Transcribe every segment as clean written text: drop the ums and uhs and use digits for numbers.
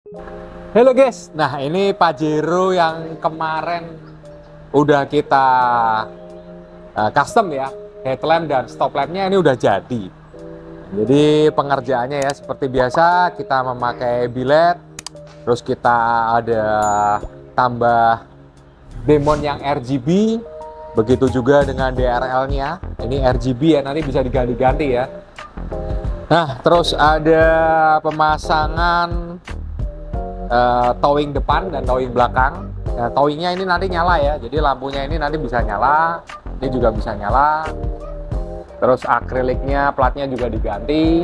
Halo guys, nah ini Pajero yang kemarin udah kita custom ya, headlamp dan stop lampnya ini udah jadi. Jadi pengerjaannya ya seperti biasa, kita memakai bilet, terus kita ada tambah demon yang RGB, begitu juga dengan DRL-nya. Ini RGB ya, nanti bisa diganti-ganti ya. Nah, terus ada pemasangan towing depan dan towing belakang. Nah, towingnya ini nanti nyala ya, jadi lampunya ini nanti bisa nyala, ini juga bisa nyala. Terus akriliknya, platnya juga diganti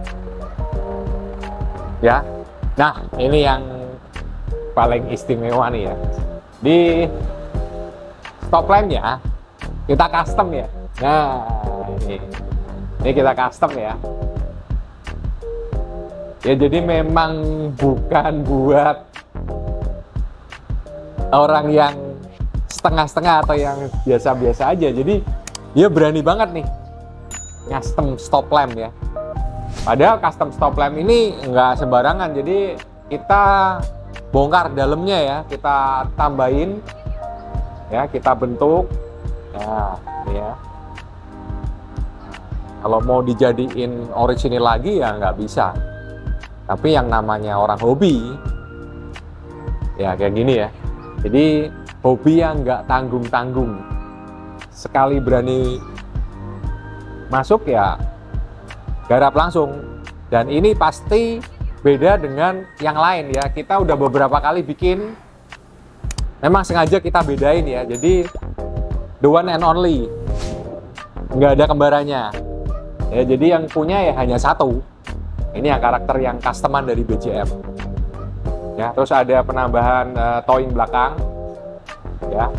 ya. Nah, ini yang paling istimewa nih ya, di stop lampnya kita custom ya. Nah, ini kita custom ya. Ya, jadi memang bukan buat orang yang setengah-setengah atau yang biasa-biasa aja. Jadi dia berani banget nih custom stop lamp ya. Padahal custom stop lamp ini nggak sembarangan. Jadi kita bongkar dalamnya ya, kita tambahin ya, kita bentuk. Nah, ini ya. Kalau mau dijadiin orisinil lagi ya nggak bisa. Tapi yang namanya orang hobi ya kayak gini ya. Jadi hobi yang nggak tanggung-tanggung. Sekali berani masuk ya garap langsung. Dan ini pasti beda dengan yang lain ya. Kita udah beberapa kali bikin, memang sengaja kita bedain ya. Jadi the one and only, nggak ada kembarannya ya. Jadi yang punya ya hanya satu. Ini yang karakter yang customan dari BJM ya. Terus ada penambahan towing belakang ya.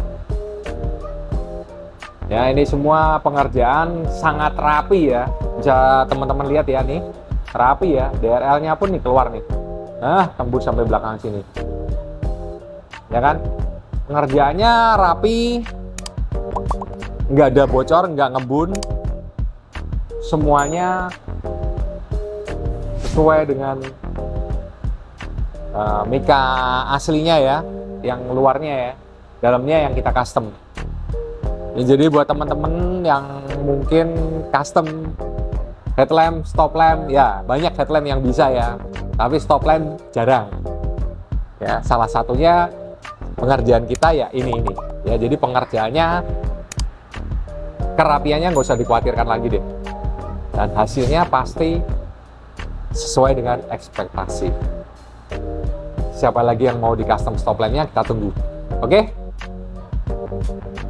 Ya, ini semua pengerjaan sangat rapi ya. Bisa teman-teman lihat ya nih, rapi ya. DRL-nya pun nih keluar nih. Nah, tembus sampai belakang sini. Ya kan? Pengerjaannya rapi, nggak ada bocor, nggak ngebun. Semuanya sesuai dengan mika aslinya ya, yang luarnya ya. Dalamnya yang kita custom. Ya, jadi buat teman-teman yang mungkin custom headlamp, stop lamp, ya banyak headlamp yang bisa ya, tapi stop lamp jarang. Ya, salah satunya pengerjaan kita ya ini. Ya, jadi pengerjaannya, kerapiannya nggak usah dikhawatirkan lagi deh. Dan hasilnya pasti sesuai dengan ekspektasi. Siapa lagi yang mau di custom stop lampnya, kita tunggu. Oke?